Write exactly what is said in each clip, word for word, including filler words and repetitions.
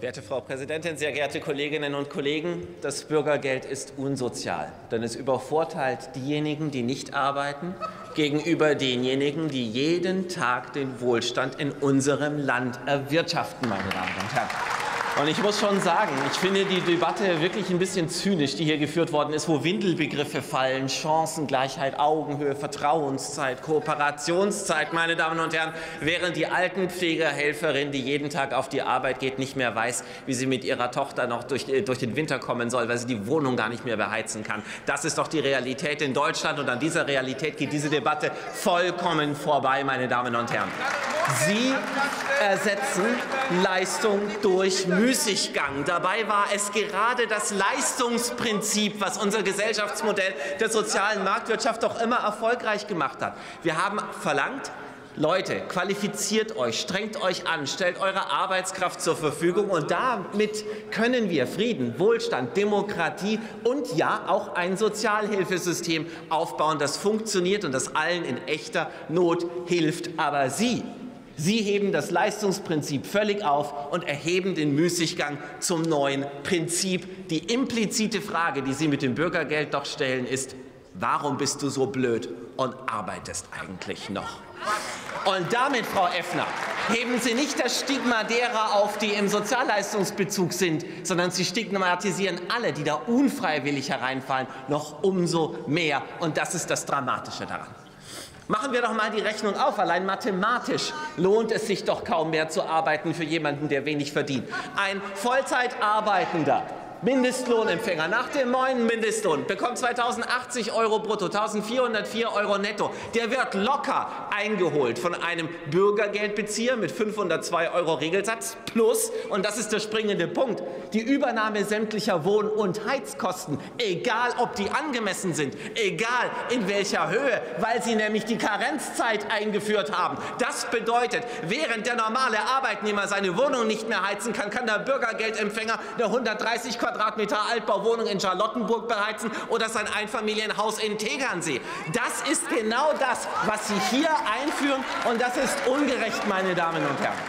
Werte Frau Präsidentin, sehr geehrte Kolleginnen und Kollegen! Das Bürgergeld ist unsozial, denn es übervorteilt diejenigen, die nicht arbeiten, gegenüber denjenigen, die jeden Tag den Wohlstand in unserem Land erwirtschaften, meine Damen und Herren. Und ich muss schon sagen, ich finde die Debatte wirklich ein bisschen zynisch, die hier geführt worden ist, wo Windelbegriffe fallen, Chancengleichheit, Augenhöhe, Vertrauenszeit, Kooperationszeit, meine Damen und Herren, während die Altenpflegehelferin, die jeden Tag auf die Arbeit geht, nicht mehr weiß, wie sie mit ihrer Tochter noch durch, durch den Winter kommen soll, weil sie die Wohnung gar nicht mehr beheizen kann. Das ist doch die Realität in Deutschland, und an dieser Realität geht diese Debatte vollkommen vorbei, meine Damen und Herren. Sie ersetzen Leistung durch Müßiggang. Dabei war es gerade das Leistungsprinzip, was unser Gesellschaftsmodell der sozialen Marktwirtschaft doch immer erfolgreich gemacht hat. Wir haben verlangt, Leute, qualifiziert euch, strengt euch an, stellt eure Arbeitskraft zur Verfügung, und damit können wir Frieden, Wohlstand, Demokratie und ja auch ein Sozialhilfesystem aufbauen, das funktioniert und das allen in echter Not hilft. Aber Sie, Sie heben das Leistungsprinzip völlig auf und erheben den Müßiggang zum neuen Prinzip. Die implizite Frage, die Sie mit dem Bürgergeld doch stellen, ist: Warum bist du so blöd und arbeitest eigentlich noch? Und damit, Frau Effner, heben Sie nicht das Stigma derer auf, die im Sozialleistungsbezug sind, sondern Sie stigmatisieren alle, die da unfreiwillig hereinfallen, noch umso mehr. Und das ist das Dramatische daran. Machen wir doch mal die Rechnung auf. Allein mathematisch lohnt es sich doch kaum mehr zu arbeiten für jemanden, der wenig verdient. Ein Vollzeit arbeitender Mindestlohnempfänger nach dem neuen Mindestlohn bekommt zweitausendachtzig Euro brutto, eintausendvierhundertvier Euro netto. Der wird locker eingeholt von einem Bürgergeldbezieher mit fünfhundertzwei Euro Regelsatz plus, und das ist der springende Punkt, die Übernahme sämtlicher Wohn- und Heizkosten, egal ob die angemessen sind, egal in welcher Höhe, weil sie nämlich die Karenzzeit eingeführt haben. Das bedeutet, während der normale Arbeitnehmer seine Wohnung nicht mehr heizen kann, kann der Bürgergeldempfänger eine hundertdreißig Quadratmeter Altbauwohnung in Charlottenburg beheizen oder sein Einfamilienhaus in Tegernsee. Das ist genau das, was Sie hier einführen, und das ist ungerecht, meine Damen und Herren.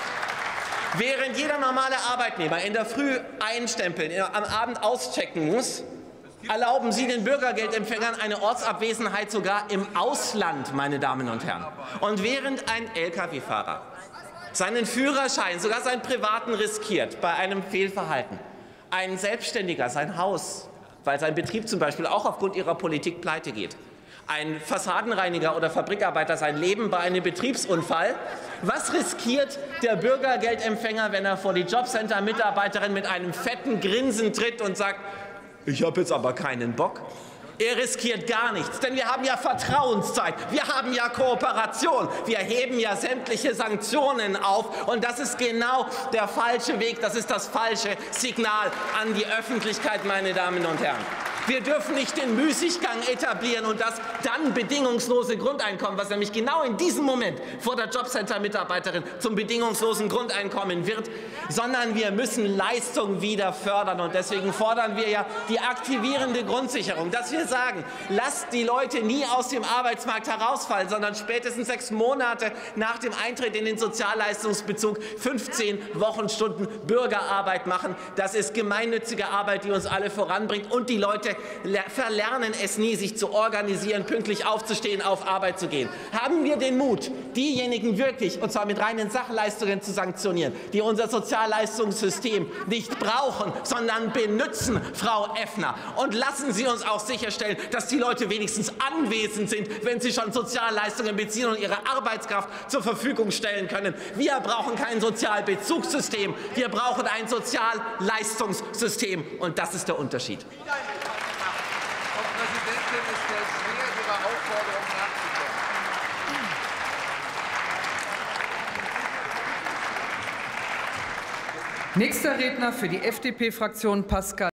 Während jeder normale Arbeitnehmer in der Früh einstempeln, am Abend auschecken muss, erlauben Sie den Bürgergeldempfängern eine Ortsabwesenheit sogar im Ausland, meine Damen und Herren. Und während ein L K W-Fahrer seinen Führerschein, sogar seinen privaten, riskiert bei einem Fehlverhalten, ein Selbstständiger sein Haus, weil sein Betrieb zum Beispiel auch aufgrund ihrer Politik pleite geht, ein Fassadenreiniger oder Fabrikarbeiter sein Leben bei einem Betriebsunfall, was riskiert der Bürgergeldempfänger, wenn er vor die Jobcenter-Mitarbeiterin mit einem fetten Grinsen tritt und sagt: Ich habe jetzt aber keinen Bock? Er riskiert gar nichts, denn wir haben ja Vertrauenszeit, wir haben ja Kooperation, wir heben ja sämtliche Sanktionen auf, und das ist genau der falsche Weg, das ist das falsche Signal an die Öffentlichkeit, meine Damen und Herren. Wir dürfen nicht den Müßiggang etablieren und das dann bedingungslose Grundeinkommen, was nämlich genau in diesem Moment vor der Jobcenter-Mitarbeiterin zum bedingungslosen Grundeinkommen wird, sondern wir müssen Leistung wieder fördern. Und deswegen fordern wir ja die aktivierende Grundsicherung, dass wir sagen, lasst die Leute nie aus dem Arbeitsmarkt herausfallen, sondern spätestens sechs Monate nach dem Eintritt in den Sozialleistungsbezug fünfzehn Wochenstunden Bürgerarbeit machen. Das ist gemeinnützige Arbeit, die uns alle voranbringt, und die Leute verlernen es nie, sich zu organisieren, pünktlich aufzustehen, auf Arbeit zu gehen. Haben wir den Mut, diejenigen wirklich, und zwar mit reinen Sachleistungen, zu sanktionieren, die unser Sozialleistungssystem nicht brauchen, sondern benutzen, Frau Effner. Und lassen Sie uns auch sicherstellen, dass die Leute wenigstens anwesend sind, wenn sie schon Sozialleistungen beziehen und ihre Arbeitskraft zur Verfügung stellen können. Wir brauchen kein Sozialbezugssystem, wir brauchen ein Sozialleistungssystem, und das ist der Unterschied. Frau Präsidentin, es fällt schwer, Ihrer Aufforderung nachzukommen. Nächster Redner für die F D P-Fraktion Pascal